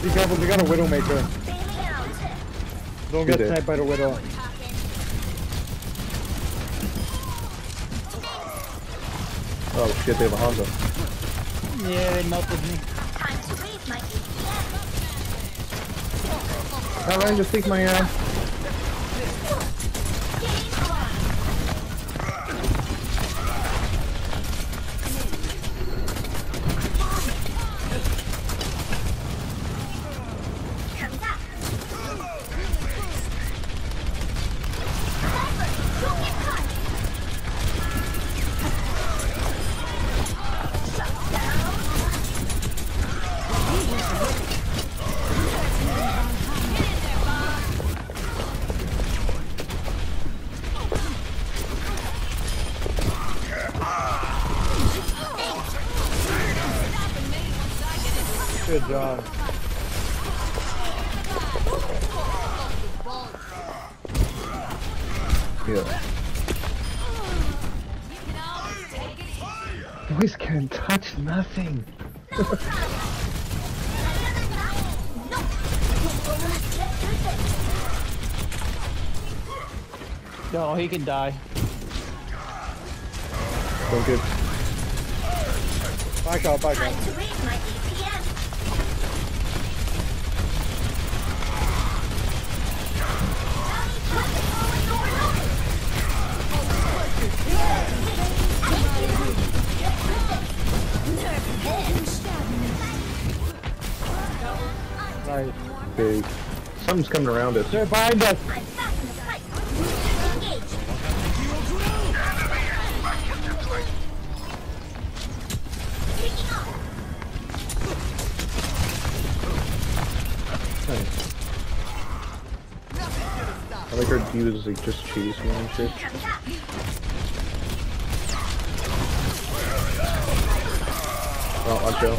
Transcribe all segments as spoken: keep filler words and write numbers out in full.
Be careful, they got a Widowmaker. Don't get sniped by the Widow. Oh shit, they have a Hanzo. Yeah, they melted me. Time to raise my E P S. Alright, just take my ass. Good job. Yeah. Boys can't touch nothing. No, he can die. So good. Back up, back up. Time to raise my E P S. Nice. Okay. Something's coming around us. They're behind us. I'm back in the fight. Engage. Taking off. Nice. I like our dudes like just chase me and shit. Oh, watch out.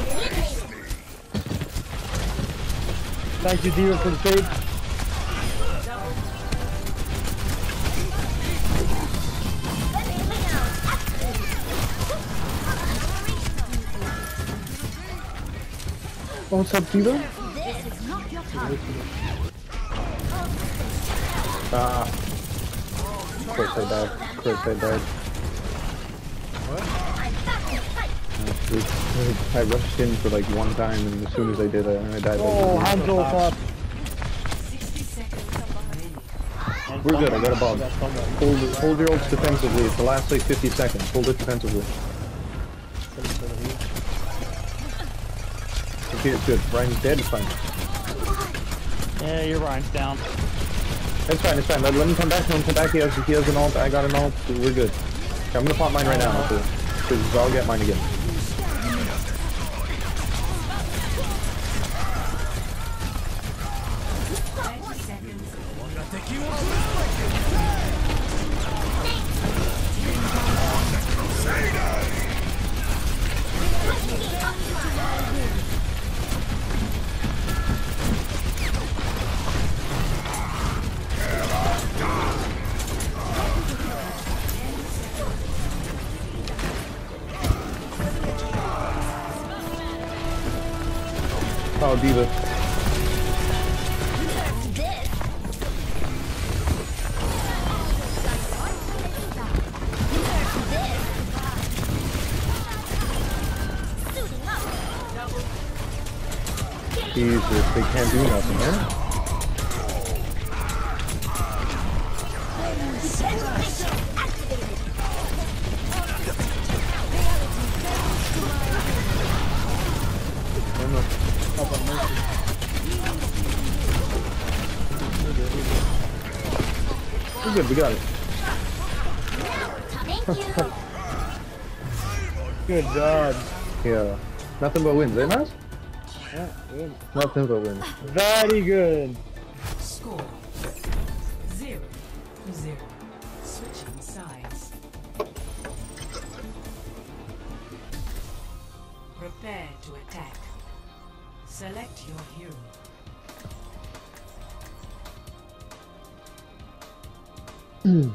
Thank you, D.Va, for the save. Oh, what's up, D.Va? This is not your time. Ah. Of course I died. Of course I died. What? I rushed in for like one time, and as soon as I did it, I died. Oh, Like, Hanzo up. we're good. I got a bomb. Hold, hold your ults defensively. It's the last like fifty seconds. Hold it defensively. Okay, it's good. Ryan's dead. It's fine. Yeah, your Ryan's down. It's fine. It's fine. Let, let him come back. Let him come back. He has, he has an ult. I got an ult. We're good. Okay, I'm gonna pop mine right now. Because I'll get mine again. Oh, D.Va. Jesus, they can't do nothing, huh? We're good, we got it. Good job. Yeah. Nothing but wins, eh, Maz? Yeah, good. Nothing but wins. Very good. Score zero to zero. Switching sides. Prepare to attack. Select your hero. Mm.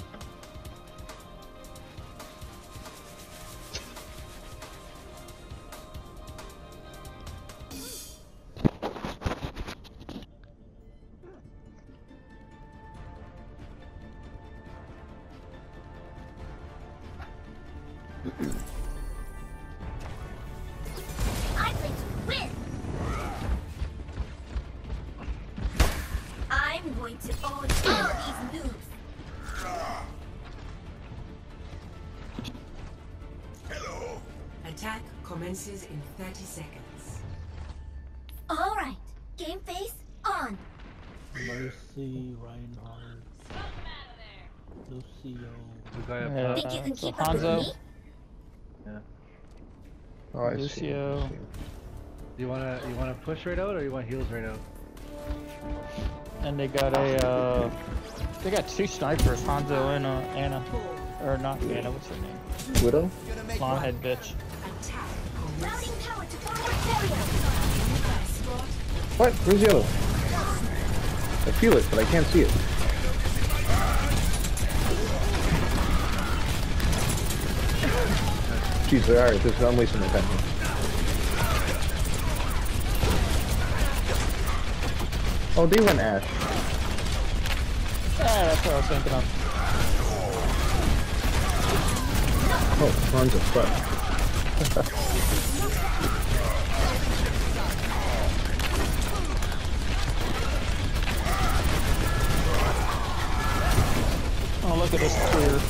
commences in thirty seconds. All right, game face on. Mercy, Reinhardt, Lucio. The guy up Yeah. top. Think you can so keep up with Hanzo. me? Yeah. Oh, I see. Lucio. I see. You wanna you wanna push right out or you want heals right out? And they got a, uh, they got two snipers, Hanzo and uh, Anna. Or not Anna, what's her name? Widow? Blonde head bitch. Attack. Routing power to forward barrier. What? Where's the other? I feel it, but I can't see it. Jeez, alright, this is I'm wasting my time here. Oh, they went Ash. Yeah, that's what I was thinking of. Oh, runs of fuck. Oh, look at this clear.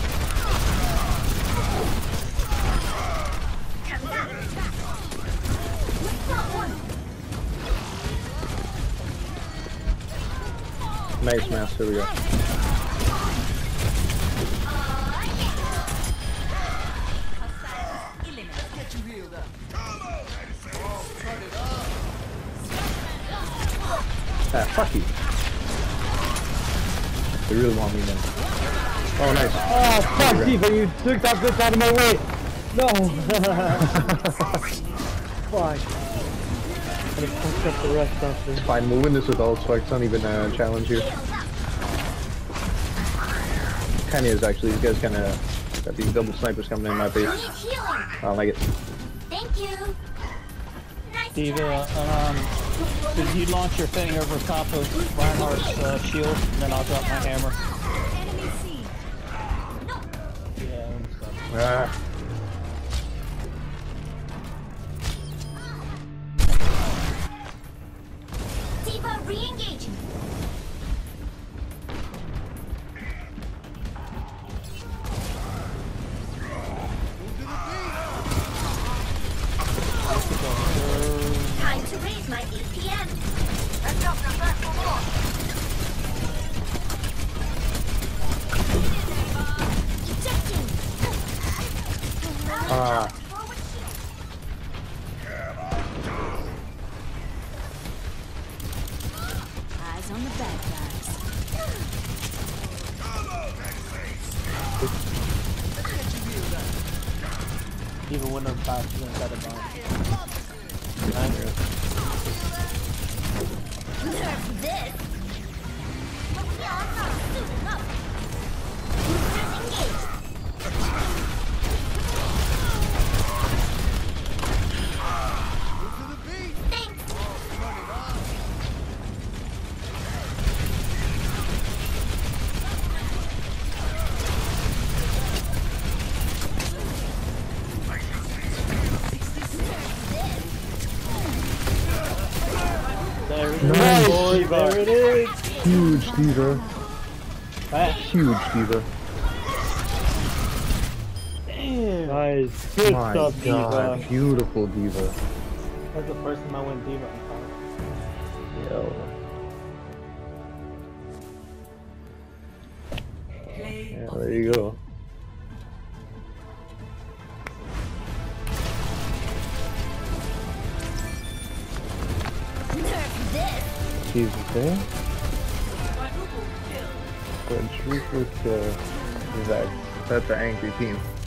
Nice mask, here we go. Ah, fuck you. They really want me then. Oh, nice. Oh, fuck, D.Va, you took that bitch out of my way! No! Fuck. I'm gonna punch up the rest after. Fine, we'll win this with ult, so I can't even uh, challenge you. Kinda is actually, these guys kinda got these double snipers coming in my face. Need healing. I don't like it. Thank you. Nice D.Va, try. um, could you launch your thing over top of Reinhardt's uh, shield, and then I'll drop my hammer. Enemy seen. No. Yeah, and stuff. Ah. D.Va re-engaging. Time to raise my A P M. Let's up your back for more. Ejecting. Ah. Forward shield. Eyes on the bad guys. Even when I'm fast inside a bomb. Nerf this. Suiting up. Boosters engaged. Thanks. There it Nice. is, boy, there it is! Huge D.Va. Ah, Huge D.Va. damn! Nice, good My stuff, god, D.Va. beautiful D.Va. That's the first time I went D.Va on top. Yo. Play Yeah, of there the you go. Nerf this. Jesus, eh? quadruple kill. Quadruple kill. That's, that's an angry team.